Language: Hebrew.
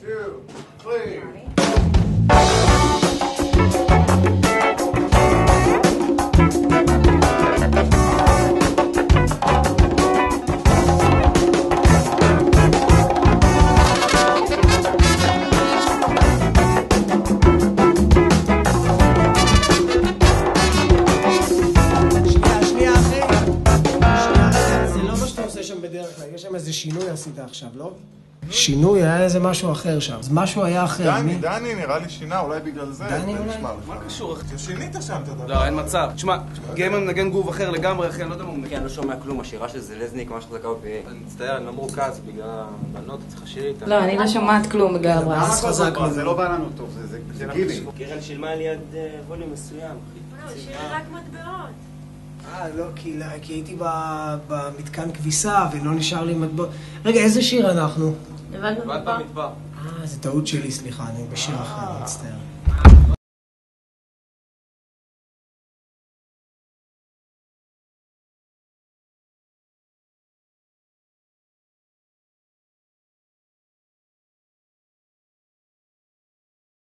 2, 3. יש שם איזה שינוי עשית עכשיו, לא? שינוי, היה איזה משהו אחר שם. אז משהו היה אחר. דני נראה לי שינה, אולי בגלל זה. דני אולי? מה קשור? שינית שם את הדבר. לא, אין מצב. תשמע, גיימן מנגן גרוב אחר לגמרי, אחי, אני לא יודע מה הוא מנגן. אני לא שומע כלום, השירה של זלזניק, ממש חזקה אותי. אני מצטער, אני לא מרוכז בגלל הבנות, צריך לשיר איתה. לא, אני לא שומעת כלום בגלל הברס. זה לא בא לנו טוב, זה גילי. קרן שילמה על יד ווליום מסוים. לא, שיר רק מטבעות. לא, כי הייתי במתקן כביסה ולא נשאר לי מטבעות. רגע, איזה שיר אנחנו? לבד במדבר. זה טעות שלי, סליחה, אני בשיר אחר, מצטער.